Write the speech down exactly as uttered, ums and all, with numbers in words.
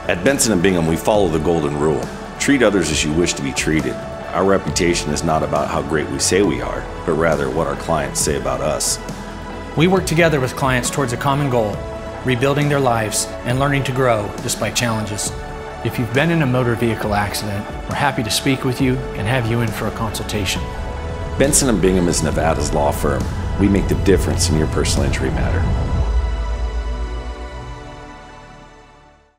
At Benson and Bingham, we follow the golden rule. Treat others as you wish to be treated. Our reputation is not about how great we say we are, but rather what our clients say about us. We work together with clients towards a common goal, rebuilding their lives and learning to grow despite challenges. If you've been in a motor vehicle accident, we're happy to speak with you and have you in for a consultation. Benson and Bingham is Nevada's law firm. We make the difference in your personal injury matter.